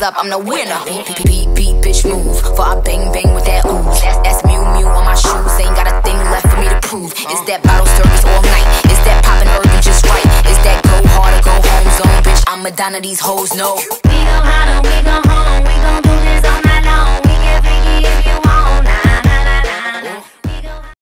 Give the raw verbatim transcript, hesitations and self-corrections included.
up, I'm the winner. Beat, beat, beat, beat, bitch, move. For I bang, bang with that ooze. That's, that's Mew Mew on my shoes. Ain't got a thing left for me to prove. Is that bottle service all night? Is that poppin' urban just right? Is that go hard or go home zone? Bitch, I'm Madonna, these hoes know. We gon' holler, we gon' home, we gon' do this.